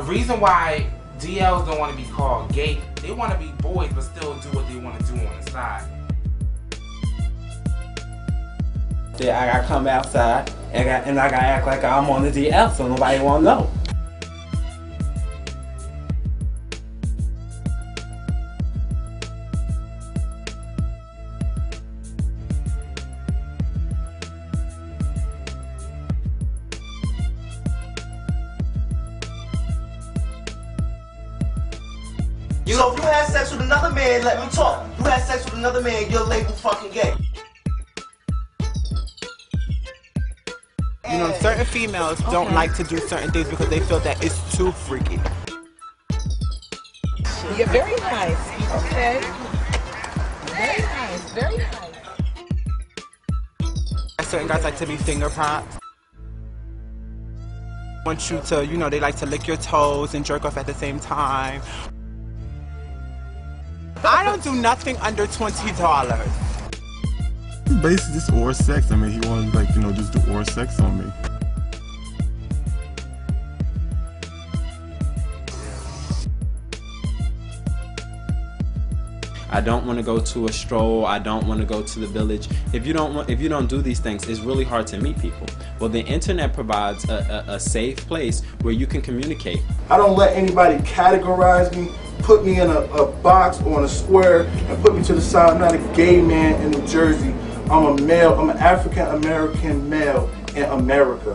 The reason why DLs don't want to be called gay, they want to be boys but still do what they want to do on the side. Yeah, I gotta come outside and I gotta act like I'm on the DL so nobody won't know. So if you had sex with another man, let me talk. You had sex with another man, you're labeled fucking gay. You know, certain females don't like to do certain things because they feel that it's too freaky. You're very nice, okay? Very nice, very nice. Certain guys like to be finger popped. Want you to, you know, they like to lick your toes and jerk off at the same time. I don't do nothing under $20. Basically just oral sex. I mean, he wanted, like, you know, just do oral sex on me. I don't want to go to a stroll. I don't want to go to the village. If you don't do these things, it's really hard to meet people. Well, the internet provides a safe place where you can communicate. I don't let anybody categorize me, put me in a box or in a square, and put me to the side. I'm not a gay man in New Jersey. I'm a male. I'm an African American male in America.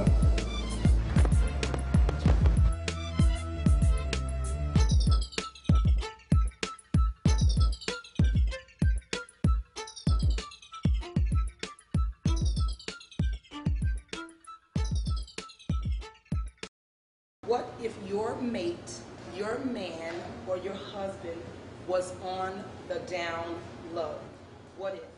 What if your mate, your man, or your husband was on the down low? What if?